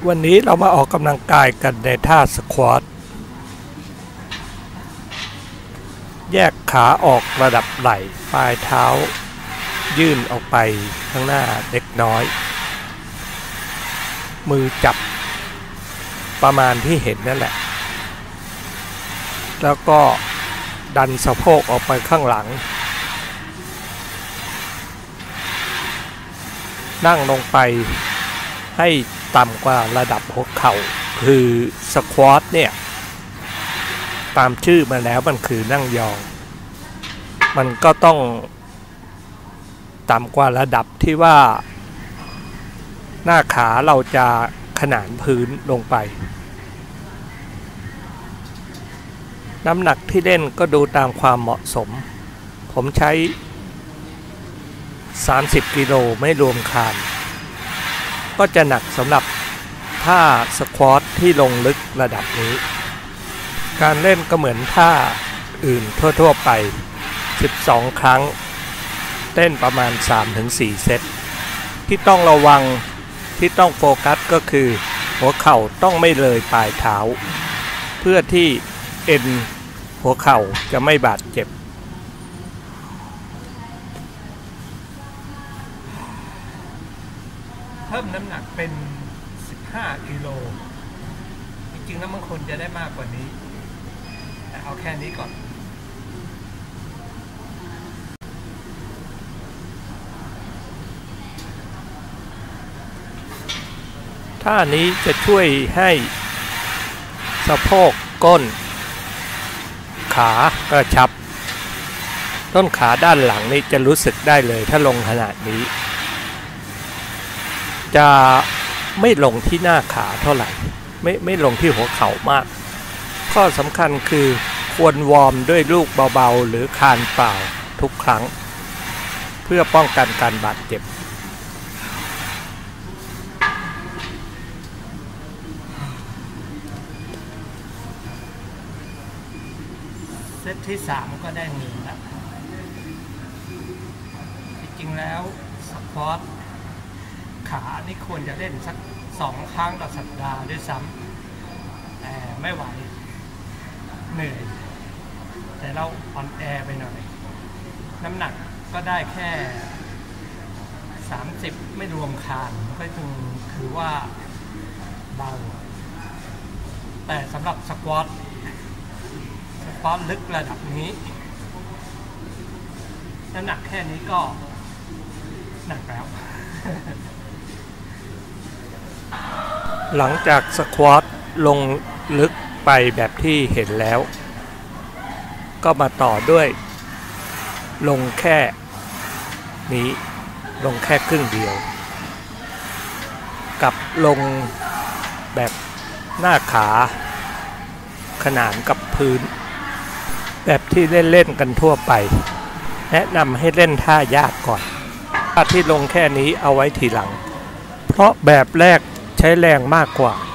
วันนี้เรามาออกกำลังกายกันในท่าสควอตแยกขาออกระดับไหล่ปลายเท้ายื่นออกไปข้างหน้าเล็กน้อยมือจับประมาณที่เห็นนั่นแหละแล้วก็ดันสะโพกออกไปข้างหลังนั่งลงไปให้ต่ำกว่าระดับหัวเข่าคือสควอตเนี่ยตามชื่อมาแล้วมันคือนั่งยองมันก็ต้องต่ำกว่าระดับที่ว่าหน้าขาเราจะขนานพื้นลงไปน้ำหนักที่เล่นก็ดูตามความเหมาะสมผมใช้30กิโลไม่รวมคานก็จะหนักสำหรับท่าสควอตที่ลงลึกระดับนี้การเล่นก็เหมือนท่าอื่นทั่วๆไป12ครั้งเต้นประมาณ 3-4 เซตที่ต้องระวังที่ต้องโฟกัสก็คือหัวเข่าต้องไม่เลยปลายเท้าเพื่อที่เอ็นหัวเข่าจะไม่บาดเจ็บเพิ่มน้ำหนักเป็น15กิโลจริงๆแล้วมันควรจะได้มากกว่านี้แต่เอาแค่นี้ก่อนท่านี้จะช่วยให้สะโพกก้นขากระชับต้นขาด้านหลังนี่จะรู้สึกได้เลยถ้าลงขนาดนี้จะไม่ลงที่หน้าขาเท่าไหร่ไม่ลงที่หัวเข่ามากข้อสำคัญคือควรวอร์มด้วยลูกเบาๆหรือคานเปล่าทุกครั้งเพื่อป้องกันการบาดเจ็บเซตที่3ก็ได้เงินแล้วจริงๆแล้วสควอตขานี่ควรจะเล่นสัก2 ครั้งต่อสัปดาห์ด้วยซ้ำแต่ไม่ไหวเหนื่อยแต่เราอ่อนแอไปหน่อยน้ำหนักก็ได้แค่30ไม่รวมคานก็คือว่าเบาแต่สำหรับสควอตลึกระดับนี้น้ำหนักแค่นี้ก็หนักแล้ว หลังจากสควอตลงลึกไปแบบที่เห็นแล้วก็มาต่อด้วยลงแค่นี้ลงแค่ครึ่งเดียวกับลงแบบหน้าขาขนานกับพื้นแบบที่เล่นกันทั่วไปแนะนำให้เล่นท่ายากก่อนท่าที่ลงแค่นี้เอาไว้ทีหลังเพราะแบบแรกใช้แรงมากกว่า